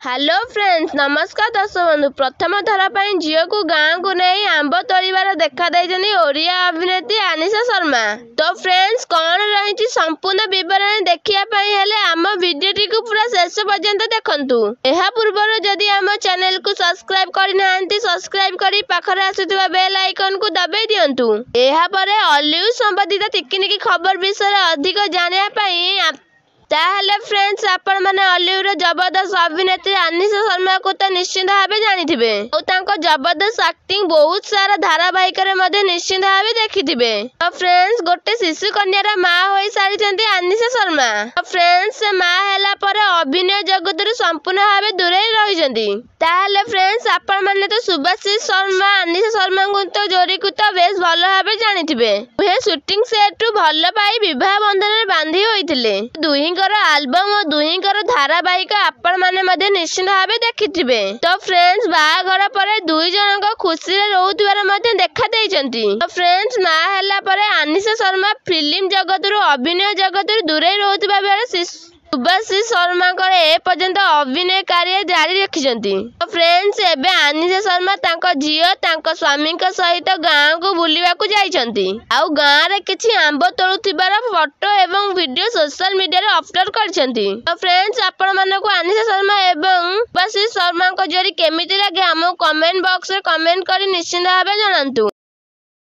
Hello friends, नमस्कार दर्शक बंधु। प्रथम थर पर झील को गाँव को नहीं आंब तोड़बार देखा ओडिया अभिनेत्री आनिशा शर्मा। तो फ्रेंड्स, कौन रही संपूर्ण बरणी देखा आम वीडियो को पूरा शेष पर्यंत देखंतु। यह पूर्व जदि आम चैनल को सब्सक्राइब करना सब्सक्राइब कर पाखरे आसुवा बेल आइकन को दबाई दिंतु। यह हॉलीवुड संबंधित टिकिनिकी खबर विषय अधिक जाना ताहले फ्रेंड्स, आपण माने हॉलीवुड जबरदस्त अभिनेत्री आनिशा शर्मा को तो निश्चित भाव जानिथिबे और तांको जबरदस्त एक्टिंग बहुत सारा धारावाहिक रे मध्ये निश्चित भाव देखिथिबे। तो फ्रेंड्स, गोटे शिशु कन्यार मां होई सारिचंती आनिशा शर्मा। तो फ्रेंड्स, से मां हैला पर अभिनय जगत रे संपूर्ण भाव दूरे रहिचंती। ताहले फ्रेंड्स, आपण माने तो सुभाषिष शर्मा आनिशा शर्मा को तो जोड़ी को तो बेस भलो भाव जानिथिबे। उहे शूटिंग सेट रु भलो पाई विवाह बंधन रे बांधी होइथिले। आल्बम और दुहींकर धारावाहिक आपण माने मध्ये निश्चित भाव देखिथिबे। तो फ्रेंड्स, बाहाघर पर दुई जन खुशी रे रहउथिबार मध्ये देखा देइचंती। तो फ्रेंड्स, मां हैला पर आनिशा शर्मा फिल्म जगत रु अभिनय जगत रु दूरे रहउथिबा बेले सुभाषिष शर्मा ए पर्यंत अभिनय कार्य जारी रखिछंती। तो फ्रेंड्स, एबे आनिशा शर्मा तांको झियो तांको स्वामी सहित गाँव को बुलिबा को जाइछंती। आउ गाँ रे किछि आंब तोड़ुथिबार फोटो एवं वीडियो सोशल मीडिया रे अपलोड करछंती। तो फ्रेंड्स, आपण मानको आनिशा शर्मा एवं सुभाषिष शर्मा को जोड़ी केमिति लागे हमो कमेंट बॉक्स रे कमेंट करी निश्चित भाबे जणांतु।